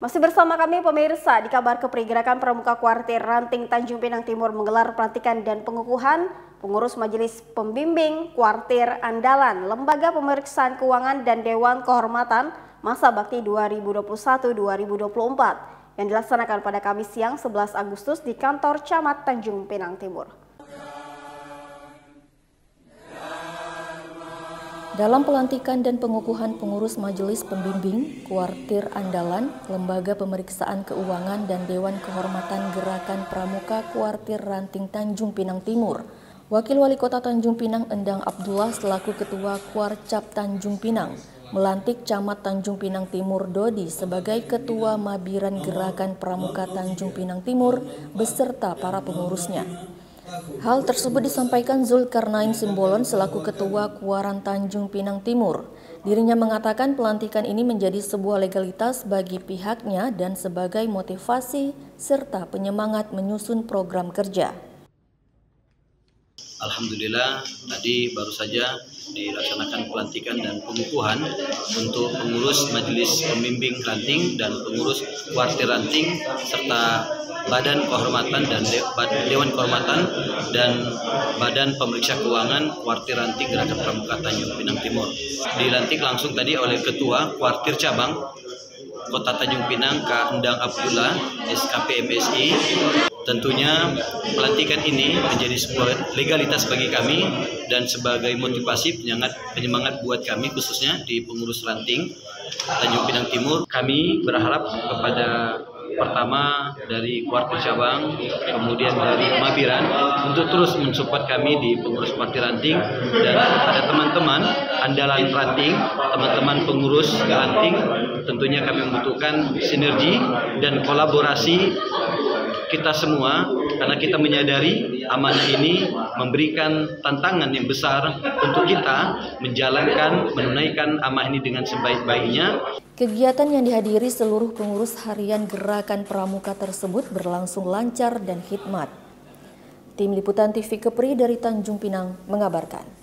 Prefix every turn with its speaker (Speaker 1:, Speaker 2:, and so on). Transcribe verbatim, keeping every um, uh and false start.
Speaker 1: Masih bersama kami pemirsa, di kabar kepergerakan Pramuka Kuartir Ranting Tanjung Pinang Timur menggelar pelantikan dan pengukuhan pengurus Majelis Pembimbing Kuartir Andalan, Lembaga Pemeriksaan Keuangan dan Dewan Kehormatan Masa Bakti dua ribu dua puluh satu sampai dua ribu dua puluh empat yang dilaksanakan pada Kamis siang sebelas Agustus di kantor Camat Tanjung Pinang Timur.
Speaker 2: Dalam pelantikan dan pengukuhan pengurus Majelis Pembimbing Kuartir Andalan, Lembaga Pemeriksaan Keuangan dan Dewan Kehormatan Gerakan Pramuka Kuartir Ranting Tanjung Pinang Timur, Wakil Wali Kota Tanjung Pinang Endang Abdullah selaku Ketua Kuarcap Tanjung Pinang melantik Camat Tanjung Pinang Timur Dodi sebagai Ketua Mabiran Gerakan Pramuka Tanjung Pinang Timur beserta para pengurusnya. Hal tersebut disampaikan Zulkarnain Simbolon selaku Ketua Kuaran Tanjung Pinang Timur. Dirinya mengatakan pelantikan ini menjadi sebuah legalitas bagi pihaknya dan sebagai motivasi serta penyemangat menyusun program kerja.
Speaker 3: Alhamdulillah, tadi baru saja dilaksanakan pelantikan dan pengukuhan untuk pengurus Majelis Pembimbing Ranting dan pengurus Kuartir Ranting serta Badan Kehormatan dan De Dewan Kehormatan dan Badan Pemeriksa Keuangan Kuartir Ranting Gerakan Pramuka Tanjung Pinang Timur. Dilantik langsung tadi oleh Ketua Kuartir Cabang Kota Tanjung Pinang Kak Endang Abdullah S K P M S I. Tentunya pelantikan ini menjadi sebuah legalitas bagi kami dan sebagai motivasi penyemangat, penyemangat buat kami khususnya di pengurus Ranting Tanjung Pinang Timur. Kami berharap kepada pertama dari Kuartir Cabang, kemudian dari Mabiran untuk terus mensupport kami di pengurus Kuartir Ranting dan ada teman-teman andalan Ranting, teman-teman pengurus Ranting, tentunya kami membutuhkan sinergi dan kolaborasi kita semua karena kita menyadari amanah ini memberikan tantangan yang besar untuk kita menjalankan, menunaikan amanah ini dengan sebaik-baiknya.
Speaker 2: Kegiatan yang dihadiri seluruh pengurus harian Gerakan Pramuka tersebut berlangsung lancar dan hikmat. Tim Liputan T V Kepri dari Tanjung Pinang mengabarkan.